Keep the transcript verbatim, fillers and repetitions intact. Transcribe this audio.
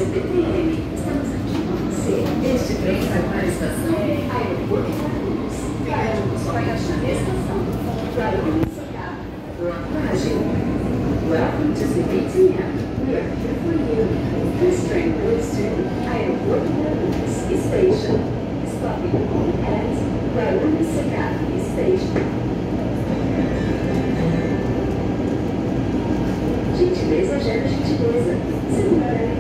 C P T M. Estamos aqui com você. Este trem vai para a estação Aeroporto Guarulhos. Guarulhos vai achar a estação Guarulhos Socado. Welcome to C P T M. We are here for you. This train goes to Aeroporto Guarulhos Station. Stopping at Guarulhos Socado Station. Gentileza gera gentileza. Segurar